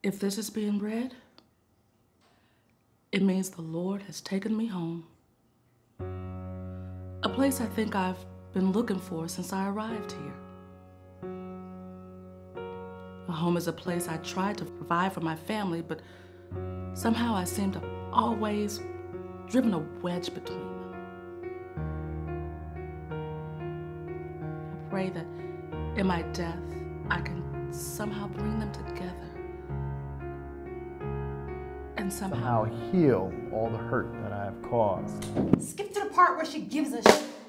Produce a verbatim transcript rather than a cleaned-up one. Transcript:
If this is being read, it means the Lord has taken me home. A place I think I've been looking for since I arrived here. A home is a place I tried to provide for my family, but somehow I seem to always driven a wedge between them. I pray that in my death, I can somehow bring them together. And somehow, somehow heal all the hurt that I have caused. Skip to the part where she gives a sh